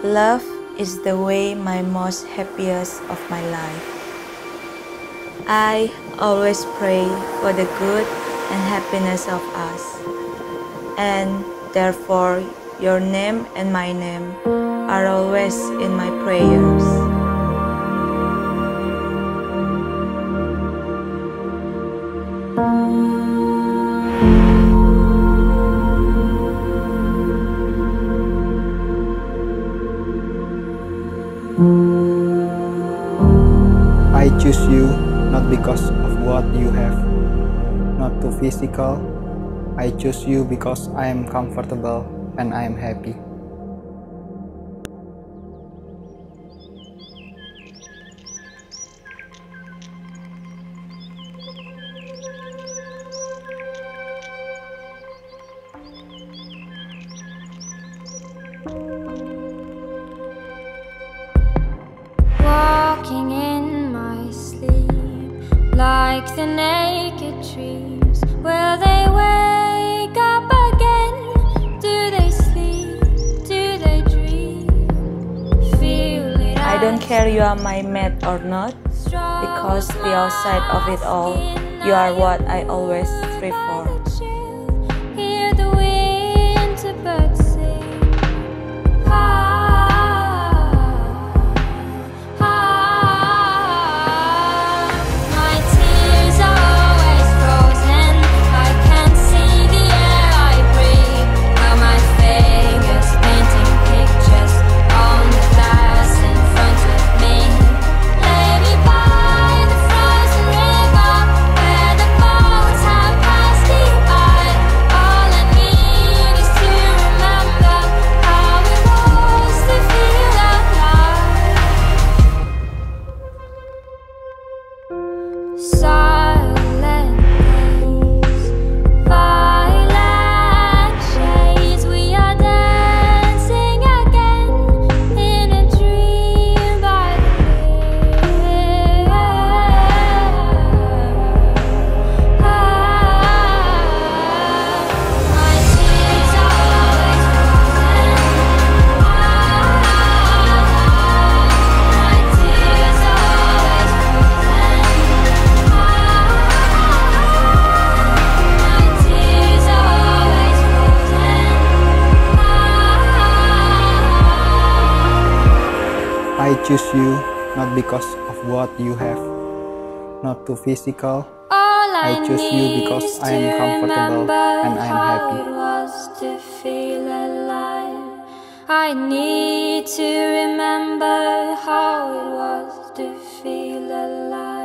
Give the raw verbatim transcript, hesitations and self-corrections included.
Love is the way my most happiest of my life. I always pray for the good and happiness of us, and therefore your name and my name are always in my prayers. I choose you not because of what you have, not too physical. I choose you because I am comfortable and I am happy. Walking in my sleep, like the naked trees, will they wake up again? Do they sleep? Do they dream? Feel it. I don't care you are my mate or not, because the outside of it all, you are what I always strive for. Hear the winter birds sing. Ah, ah, my tears are always frozen. I can't see the air I breathe. Now my fingers painting pictures on the glass in front of me. Lay me by the frozen river where the boats have passed me by. All I need is to remember how it was to feel alive. Silent days, violet shades, we are dancing again in a dream by the bay. My tears are always frozen. My tears are always frozen. My tears are always frozen. I choose you not because of what you have, not too physical. All I I choose you need because is I am to comfortable remember and I am how happy. it was to feel alive. I need to remember how it was to feel alive.